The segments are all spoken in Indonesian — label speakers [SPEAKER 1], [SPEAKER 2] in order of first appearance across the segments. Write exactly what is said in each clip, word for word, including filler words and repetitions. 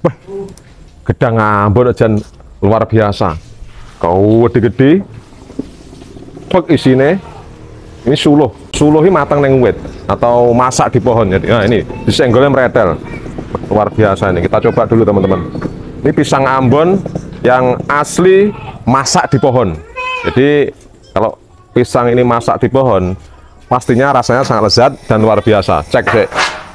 [SPEAKER 1] Bah, gedang Ambon aja luar biasa. Kau gede-gede. Pek isine. Ini suluh. Suluh ini matang neng wit atau masak di pohon. Jadi, nah ini disenggolnya meretel. Luar biasa ini. Kita coba dulu teman-teman. Ini pisang Ambon yang asli masak di pohon. Jadi kalau pisang ini masak di pohon, pastinya rasanya sangat lezat dan luar biasa. Cek deh.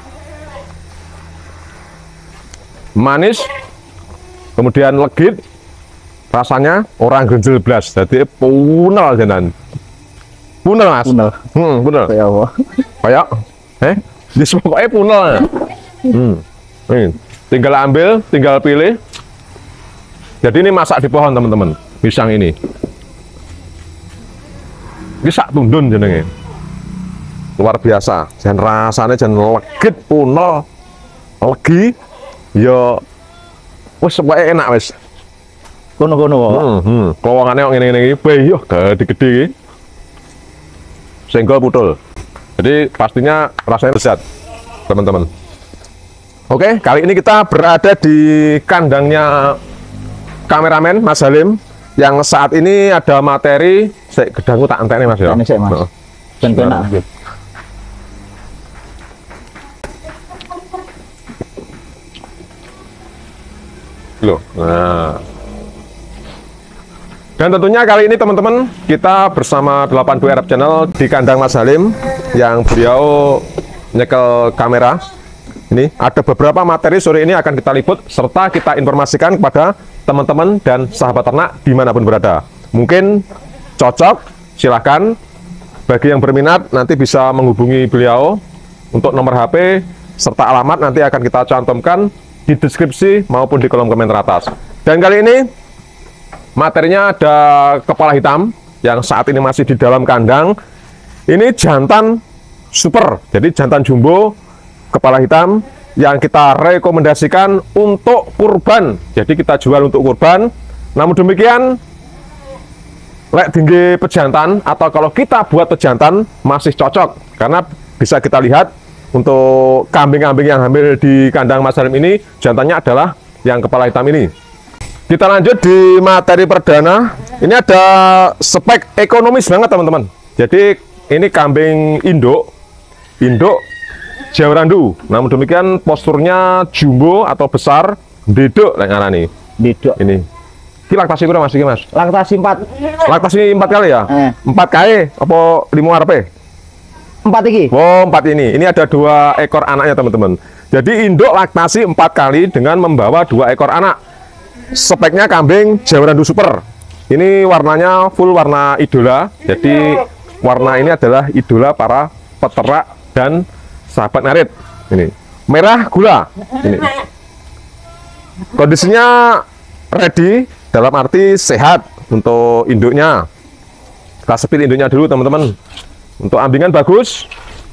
[SPEAKER 1] Manis, kemudian legit, rasanya orang genjel blas, jadi punel jenengan. Punel mas.
[SPEAKER 2] Punel.
[SPEAKER 1] Hmm, punel.
[SPEAKER 2] Kayak apa?
[SPEAKER 1] Kayak, eh, di pokoknya punel. Hmm, ini. Tinggal ambil, tinggal pilih. Jadi ini masak di pohon teman-teman, pisang ini. Ini sak tundun jenenge. Luar biasa, dan rasanya jangan legit, punel, legi. Yo, wes semuanya enak wes.
[SPEAKER 2] Kono-kono.
[SPEAKER 1] Hmm, hmm. Kelowongannya yang ini-ini, bayi, yo, gede-gede. Senggol putul. Jadi pastinya rasanya lezat, teman-teman. Oke, kali ini kita berada di kandangnya kameramen Mas Halim, yang saat ini ada materi. Saya gedangku tak entek nih mas ya.
[SPEAKER 2] Ini saya mas. Dan enak.
[SPEAKER 1] Loh, nah. Dan tentunya kali ini teman-teman kita bersama delapan dua Arab Channel di kandang Mas Halim yang beliau nyekel kamera. Ini ada beberapa materi sore ini akan kita liput serta kita informasikan kepada teman-teman dan sahabat ternak dimanapun berada. Mungkin cocok, silahkan. Bagi yang berminat nanti bisa menghubungi beliau untuk nomor H P serta alamat nanti akan kita cantumkan di deskripsi maupun di kolom komentar atas. Dan kali ini materinya ada kepala hitam yang saat ini masih di dalam kandang. Ini jantan super, jadi jantan jumbo kepala hitam yang kita rekomendasikan untuk kurban. Jadi kita jual untuk kurban. Namun demikian, lek tinggi pejantan atau kalau kita buat pejantan masih cocok karena bisa kita lihat. Untuk kambing-kambing yang hamil di kandang Mas Halim ini, jantannya adalah yang kepala hitam ini. Kita lanjut di materi perdana. Ini ada spek ekonomis banget teman-teman. Jadi ini kambing induk, induk Jawa Randu. Namun demikian posturnya jumbo atau besar, deduk lah ngarani.
[SPEAKER 2] Deduk.
[SPEAKER 1] Ini. Ini laktasi kurang mas, ini mas.
[SPEAKER 2] Laktasi empat.
[SPEAKER 1] Laktasi empat kali ya?
[SPEAKER 2] Eh.
[SPEAKER 1] Empat kali apa lima R P?
[SPEAKER 2] Empat iki.
[SPEAKER 1] Oh, empat ini. Ini ada dua ekor anaknya, teman-teman. Jadi induk laktasi empat kali dengan membawa dua ekor anak. Speknya kambing Jawa Randu Super. Ini warnanya full warna idola. Jadi warna ini adalah idola para peternak dan sahabat ngarit. Ini merah gula. Ini kondisinya ready dalam arti sehat untuk induknya. Kita sepit induknya dulu, teman-teman. Untuk ambingan bagus,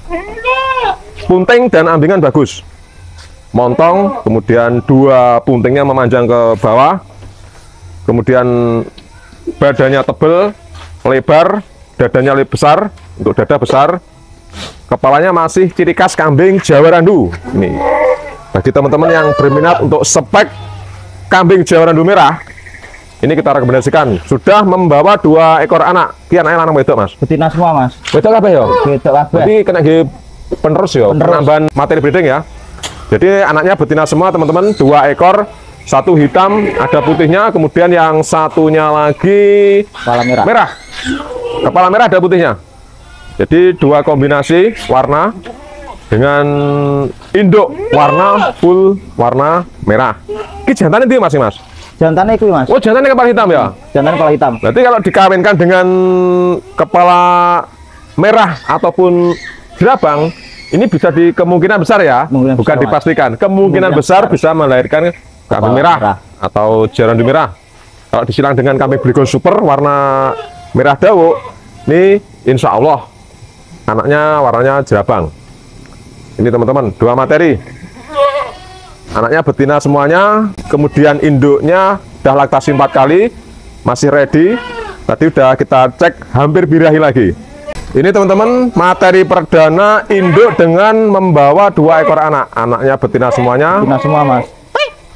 [SPEAKER 1] punting dan ambingan bagus, montong, kemudian dua puntingnya memanjang ke bawah, kemudian badannya tebal, lebar, dadanya lebih besar, untuk dada besar, kepalanya masih ciri khas kambing Jawa Randu. Ini bagi teman-teman yang berminat untuk spek kambing Jawa Randu merah, ini kita rekomendasikan. Sudah membawa dua ekor anak. Kian anak anak wedok mas.
[SPEAKER 2] Betina semua mas.
[SPEAKER 1] Wedok apa ya?
[SPEAKER 2] Wedok apa?
[SPEAKER 1] Jadi kena di penerus ya. Penambahan materi breeding ya. Jadi anaknya betina semua teman-teman. Dua ekor. Satu hitam, ada putihnya. Kemudian yang satunya lagi
[SPEAKER 2] kepala merah.
[SPEAKER 1] Merah. Kepala merah ada putihnya. Jadi dua kombinasi warna dengan induk warna full warna merah. Ini jantan itu masih mas.
[SPEAKER 2] Jantannya itu mas.
[SPEAKER 1] Oh jantannya kepala hitam ya?
[SPEAKER 2] Jantan kepala hitam.
[SPEAKER 1] Berarti kalau dikawinkan dengan kepala merah ataupun jerabang, ini bisa di kemungkinan besar ya,
[SPEAKER 2] kemungkinan
[SPEAKER 1] bukan
[SPEAKER 2] besar,
[SPEAKER 1] dipastikan. Kemungkinan, kemungkinan besar, besar bisa melahirkan kambing merah, merah atau Jawa Randu merah. Kalau disilang dengan kambing Blegon Super warna merah dawu, ini insya Allah anaknya warnanya jerabang. Ini teman-teman, dua materi. Anaknya betina semuanya, kemudian induknya udah laktasi empat kali, masih ready. Tadi udah kita cek hampir birahi lagi. Ini teman-teman materi perdana induk dengan membawa dua ekor anak. Anaknya betina semuanya.
[SPEAKER 2] Betina semua mas.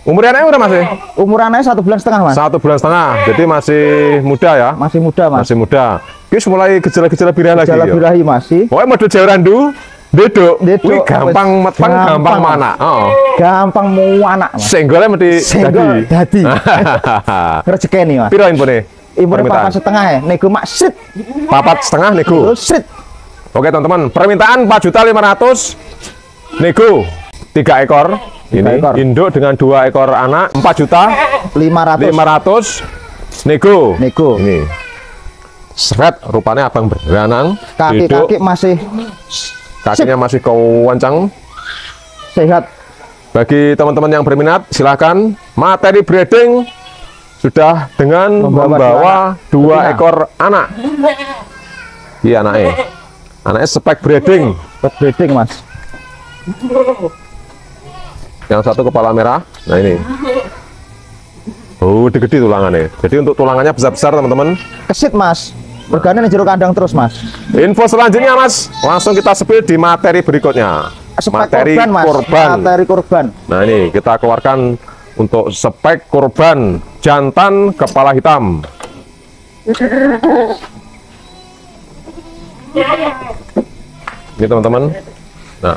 [SPEAKER 1] Umurnya anaknya udah masih?
[SPEAKER 2] Umurannya satu bulan setengah mas.
[SPEAKER 1] Satu bulan setengah, jadi masih muda ya?
[SPEAKER 2] Masih muda mas.
[SPEAKER 1] Masih muda. Ini mulai gejala-gejala birahi lagi.
[SPEAKER 2] Gejala
[SPEAKER 1] ya?
[SPEAKER 2] birahi masih.
[SPEAKER 1] Pokoknya model jawarandu, deduk,
[SPEAKER 2] Deduk,
[SPEAKER 1] wih gampang
[SPEAKER 2] wes,
[SPEAKER 1] meteng, gampang,
[SPEAKER 2] gampang,
[SPEAKER 1] mana? Oh.
[SPEAKER 2] Gampang mau anak mas.
[SPEAKER 1] Senggolnya mesti
[SPEAKER 2] Senggol dadi. Rezeki nih mas.
[SPEAKER 1] Piro infone?
[SPEAKER 2] Ibunya
[SPEAKER 1] Permintaan.
[SPEAKER 2] papat setengah ya. Nego mak sit.
[SPEAKER 1] Papat setengah nego.
[SPEAKER 2] Terus sit.
[SPEAKER 1] Oke teman-teman, permintaan empat juta lima ratus nego tiga ekor.
[SPEAKER 2] Tiga
[SPEAKER 1] Ini
[SPEAKER 2] ekor.
[SPEAKER 1] induk dengan dua ekor anak empat juta
[SPEAKER 2] lima ratus.
[SPEAKER 1] lima ratus nego.
[SPEAKER 2] Nego.
[SPEAKER 1] Ini seret rupanya abang beranang,
[SPEAKER 2] Kaki-kaki masih
[SPEAKER 1] kakinya masih kewancang.
[SPEAKER 2] sehat.
[SPEAKER 1] Bagi teman-teman yang berminat, silahkan. Materi breeding sudah dengan
[SPEAKER 2] Membawa
[SPEAKER 1] membawa,
[SPEAKER 2] dua
[SPEAKER 1] dua
[SPEAKER 2] anak.
[SPEAKER 1] ekor anak. Iya anaknya, anaknya spek breeding.
[SPEAKER 2] Buat breeding mas.
[SPEAKER 1] Yang satu kepala merah. Nah ini. Oh, gede-gede tulangannya. Jadi untuk tulangannya besar-besar teman-teman.
[SPEAKER 2] Kesit mas. Regane ning jero kandang terus mas.
[SPEAKER 1] Info selanjutnya mas, langsung kita spill di materi berikutnya.
[SPEAKER 2] Spek
[SPEAKER 1] Materi
[SPEAKER 2] korban mas.
[SPEAKER 1] korban.
[SPEAKER 2] Materi korban.
[SPEAKER 1] Nah ini kita keluarkan untuk spek korban jantan kepala hitam. Ini teman-teman. Nah,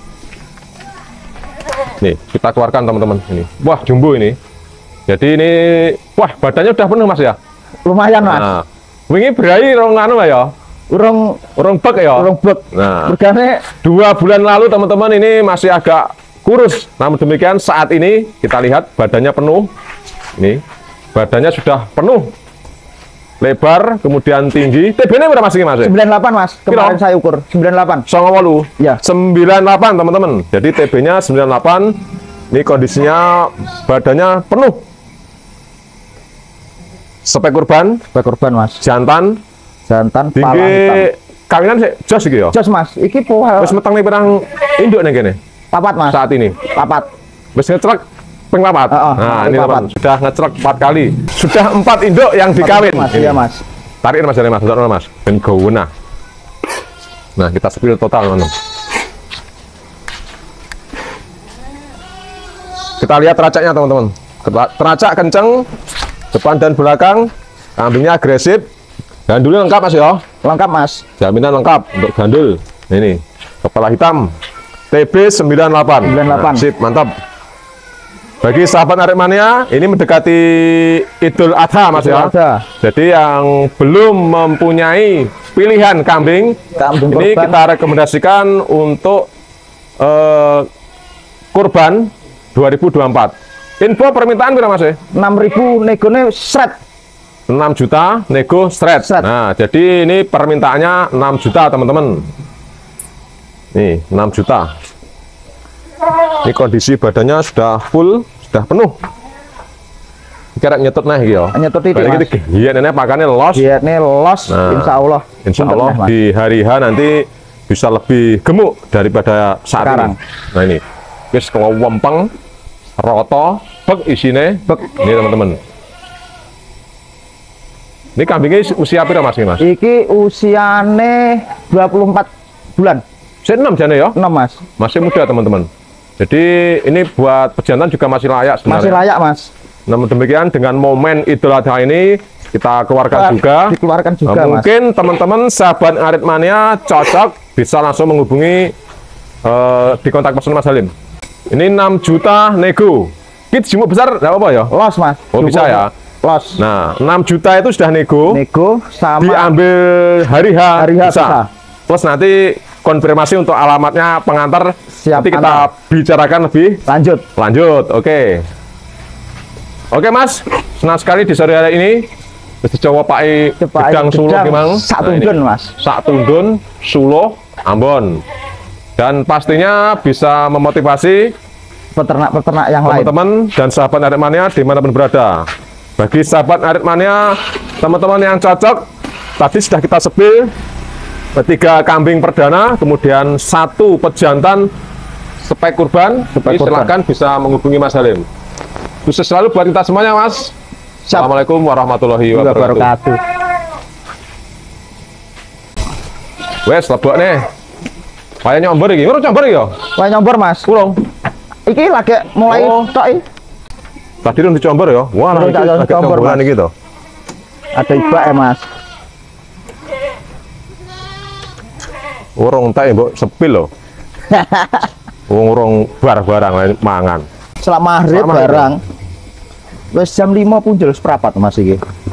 [SPEAKER 1] nih kita keluarkan teman-teman ini. Wah jumbo ini. Jadi ini, wah badannya udah penuh mas ya.
[SPEAKER 2] Lumayan mas.
[SPEAKER 1] Nah, wingi berai rong anu lah ya.
[SPEAKER 2] Urung
[SPEAKER 1] Rong bek ya.
[SPEAKER 2] urung bek.
[SPEAKER 1] Nah,
[SPEAKER 2] Regane
[SPEAKER 1] dua bulan lalu teman-teman ini masih agak kurus. Namun demikian saat ini kita lihat badannya penuh. Ini badannya sudah penuh, lebar, kemudian tinggi. T B-nya berapa masih mas?
[SPEAKER 2] sembilan puluh delapan mas. Kemarin
[SPEAKER 1] Kilo?
[SPEAKER 2] saya ukur sembilan puluh delapan.
[SPEAKER 1] Songo walu.
[SPEAKER 2] Ya.
[SPEAKER 1] sembilan puluh delapan teman-teman. Jadi T B-nya sembilan puluh delapan. Ini kondisinya badannya penuh. Spek kurban,
[SPEAKER 2] Spek korban mas.
[SPEAKER 1] jantan,
[SPEAKER 2] Jantan pala
[SPEAKER 1] tinggi
[SPEAKER 2] hitam.
[SPEAKER 1] kawinan sih jos iki ya.
[SPEAKER 2] Jos mas. Iki pohon
[SPEAKER 1] Wis meteng nih pirang induk nih kene
[SPEAKER 2] papat mas.
[SPEAKER 1] saat ini.
[SPEAKER 2] Papat.
[SPEAKER 1] Wis ngecrek ping papat.
[SPEAKER 2] Oh, oh,
[SPEAKER 1] Nah,
[SPEAKER 2] ping
[SPEAKER 1] ini
[SPEAKER 2] papat.
[SPEAKER 1] teman, sudah ngecrek empat kali. Sudah empat induk yang dikawin.
[SPEAKER 2] Mas.
[SPEAKER 1] Ini.
[SPEAKER 2] Iya mas.
[SPEAKER 1] Tarik mas dari mas, bentar, mas. Ben gawena. Nah, kita spill total teman. Kita lihat teracaknya teman-teman. Teracak kenceng, depan dan belakang. Kambingnya agresif. Gandulnya lengkap mas ya.
[SPEAKER 2] Lengkap mas.
[SPEAKER 1] Jaminan lengkap untuk gandul. Ini kepala hitam. T B sembilan puluh delapan.
[SPEAKER 2] sembilan puluh delapan.
[SPEAKER 1] Nah, sip, mantap. Bagi sahabat Aremania, ini mendekati Idul Adha mas ya.
[SPEAKER 2] Idul Adha.
[SPEAKER 1] Jadi yang belum mempunyai pilihan kambing,
[SPEAKER 2] Kambing
[SPEAKER 1] ini
[SPEAKER 2] korban.
[SPEAKER 1] kita rekomendasikan untuk eh, kurban dua ribu dua puluh empat. Info permintaan berapa mas ya?
[SPEAKER 2] enam ribu negone seret.
[SPEAKER 1] enam juta nego straight.
[SPEAKER 2] Straight.
[SPEAKER 1] Nah, jadi ini permintaannya enam juta, teman-teman. Nih, enam juta. Ini kondisi badannya sudah full, sudah penuh. Kira nyetut nah iki ya.
[SPEAKER 2] Nyetut titik,
[SPEAKER 1] Balik
[SPEAKER 2] Mas.
[SPEAKER 1] iki iya nenek pakannya los.
[SPEAKER 2] Dietnya los.
[SPEAKER 1] Nah,
[SPEAKER 2] Insya Allah.
[SPEAKER 1] Insya
[SPEAKER 2] Untuk
[SPEAKER 1] Allah
[SPEAKER 2] nih, Mas.
[SPEAKER 1] di hari H nanti bisa lebih gemuk daripada saat
[SPEAKER 2] Sekarang.
[SPEAKER 1] ini. Nah ini, wis kelowempeng, roto, bek isine, bek. Ini teman-teman. Ini kambingnya usia berapa mas ini mas?
[SPEAKER 2] Iki usiane dua puluh empat bulan.
[SPEAKER 1] Saya enam jane ya,
[SPEAKER 2] enam mas.
[SPEAKER 1] masih muda teman-teman. Jadi ini buat pejantan juga masih layak sebenarnya.
[SPEAKER 2] Masih layak mas.
[SPEAKER 1] Namun demikian dengan momen Idul Adha ini kita keluarkan
[SPEAKER 2] Wah,
[SPEAKER 1] juga.
[SPEAKER 2] dikeluarkan juga,
[SPEAKER 1] Nah,
[SPEAKER 2] Mas.
[SPEAKER 1] mungkin teman-teman sahabat Aritmania cocok bisa langsung menghubungi eh, di kontak person Mas Halim. Ini enam juta nego. Kit jumbo besar enggak apa-apa ya?
[SPEAKER 2] Los mas.
[SPEAKER 1] Oh, bisa ya?
[SPEAKER 2] Los.
[SPEAKER 1] Nah, enam juta itu sudah nego.
[SPEAKER 2] Nego sama
[SPEAKER 1] Diambil hari H,
[SPEAKER 2] Hari H
[SPEAKER 1] bisa.
[SPEAKER 2] bisa.
[SPEAKER 1] Plus nanti konfirmasi untuk alamatnya pengantar.
[SPEAKER 2] Siap,
[SPEAKER 1] nanti kita
[SPEAKER 2] antar.
[SPEAKER 1] bicarakan lebih
[SPEAKER 2] lanjut.
[SPEAKER 1] lanjut. Oke. Oke Mas, senang sekali di sore hari ini. Wis dicoba Pak
[SPEAKER 2] Cepai
[SPEAKER 1] Gedang Solo
[SPEAKER 2] gedang,
[SPEAKER 1] gimana?
[SPEAKER 2] sak
[SPEAKER 1] Nah, ini.
[SPEAKER 2] tundun, Mas.
[SPEAKER 1] Sak tundun Solo Ambon. Dan pastinya bisa memotivasi
[SPEAKER 2] Peternak-peternak yang lain.
[SPEAKER 1] teman-teman dan sahabat Aritmania dimanapun berada. Bagi sahabat Aritmania, teman-teman yang cocok, tadi sudah kita sepil tiga kambing perdana, kemudian satu pejantan spek kurban.
[SPEAKER 2] Spek
[SPEAKER 1] Ini
[SPEAKER 2] kurban.
[SPEAKER 1] silakan bisa menghubungi Mas Halim. Sukses selalu buat kita semuanya Mas.
[SPEAKER 2] Siap.
[SPEAKER 1] Assalamualaikum warahmatullahi wabarakatuh.
[SPEAKER 2] Wabarakatuh.
[SPEAKER 1] Wes lebok nih. Kayak nyomber iki. Urung nyomber iki ya?
[SPEAKER 2] Wah nyombor mas.
[SPEAKER 1] Urung.
[SPEAKER 2] Iki lagi mulai
[SPEAKER 1] Oh.
[SPEAKER 2] tok iki.
[SPEAKER 1] Tadi lu dicombor ya? Wah,
[SPEAKER 2] Durung
[SPEAKER 1] iki
[SPEAKER 2] tak
[SPEAKER 1] agak
[SPEAKER 2] combor,
[SPEAKER 1] comboran
[SPEAKER 2] Mas.
[SPEAKER 1] iki to.
[SPEAKER 2] Ada ibak ya, Mas.
[SPEAKER 1] Urung tak mbok sepil lho. Wong urung bar-barang lain mangan.
[SPEAKER 2] Setelah maghrib
[SPEAKER 1] Setelah maghrib.
[SPEAKER 2] barang. Wes jam lima punjul seprapat Mas iki.